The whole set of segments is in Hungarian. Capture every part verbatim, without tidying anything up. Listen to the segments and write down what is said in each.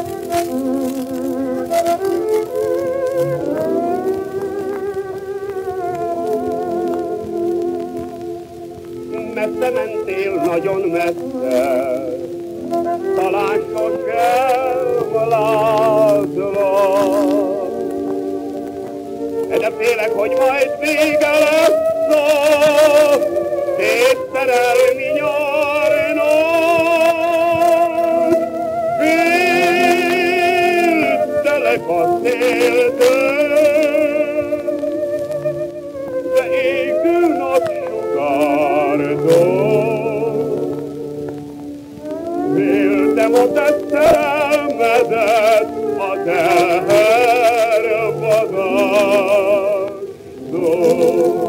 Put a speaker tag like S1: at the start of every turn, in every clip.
S1: Messze mentél, nagyon messze, talán sosem látlak. De félek, hogy majd vége lesz a szép szerelmi nyárnak. Féltelek a széltől, de égő napsugártól. Féltem a te szerelmedet, a tehervadásról.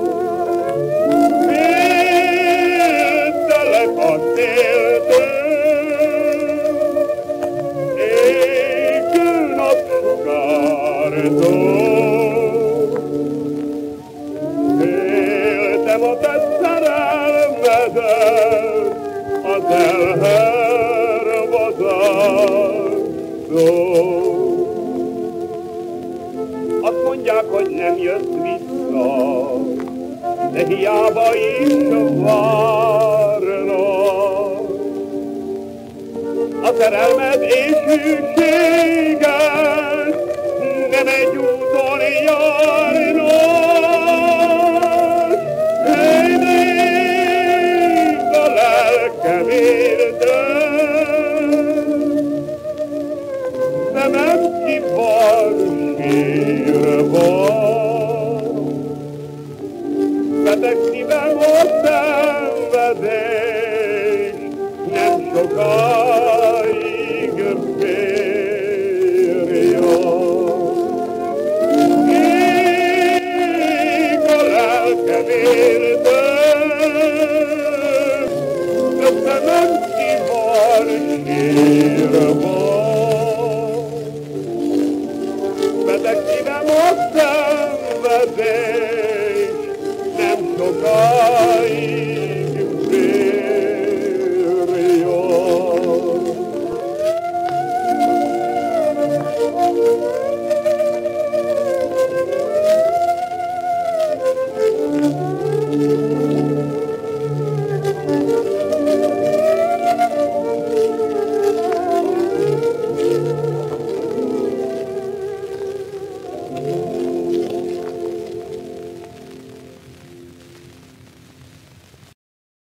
S1: Féltelek a széltől, égő napsugártól. Féltem a te szerelmedet, az elhervadásról. Azt mondják, hogy nem jössz vissza, de hiába is várnak. A szerelmed és hűséged nem egy úton járnak. Hey, még a lelkem érdem, szemem kivan sírva. Beteg szívem a szenvedés, nem sokáig bírja. Ég a lelkem érdem, de szemem kivan sírva.